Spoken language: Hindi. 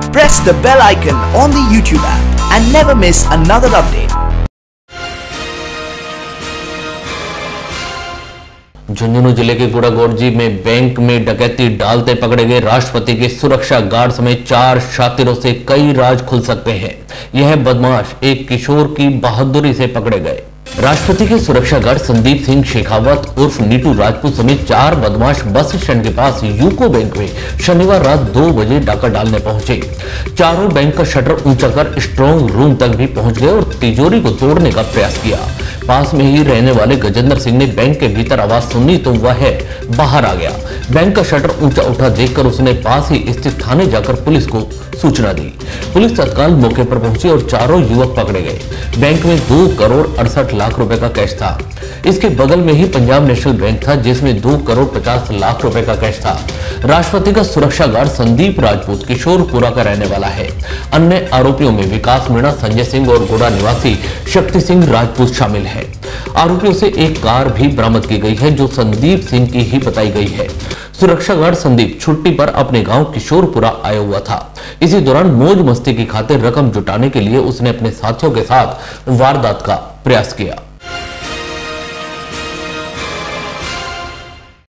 Press the bell icon on the YouTube app and never miss another update. Jhunjhunu जिले के गुड़ागोड़जी में बैंक में डकैती डालते पकड़े गए राष्ट्रपति के सुरक्षा गार्ड समेत 4 शातिरों से कई राज खुल सकते हैं। यह बदमाश एक किशोर की बहादुरी से पकड़े गए। राष्ट्रपति के सुरक्षा गार्ड संदीप सिंह शेखावत उर्फ नीटू राजपूत समेत 4 बदमाश बस स्टैंड के पास यूको बैंक में शनिवार रात 2 बजे डाका डालने पहुंचे। चारों बैंक का शटर ऊंचा कर स्ट्रांग रूम तक भी पहुंच गए और तिजोरी को तोड़ने का प्रयास किया। पास में ही रहने वाले गजेंद्र सिंह ने बैंक के भीतर आवाज सुनी तो वह बाहर आ गया। बैंक का शटर ऊंचा उठा देखकर उसने पास ही स्थित थाने जाकर पुलिस को सूचना दी। पुलिस तत्काल मौके पर पहुंची और चारों युवक पकड़े गए। बैंक में 2 करोड़ 68 लाख रुपए का कैश था। इसके बगल में ही पंजाब नेशनल बैंक था जिसमें 2 करोड़ 50 लाख रुपए का कैश था। राष्ट्रपति का सुरक्षा गार्ड संदीप राजपूत किशोरपुरा का रहने वाला है। अन्य आरोपियों में विकास मीणा, संजय सिंह और गोड़ा निवासी शक्ति सिंह राजपूत शामिल है। आरोपियों से एक कार भी बरामद की गई है जो संदीप सिंह की ही बताई गई है। सुरक्षा गार्ड संदीप छुट्टी पर अपने गांव किशोरपुरा आया हुआ था। इसी दौरान मौज मस्ती की खातिर रकम जुटाने के लिए उसने अपने साथियों के साथ वारदात का प्रयास किया।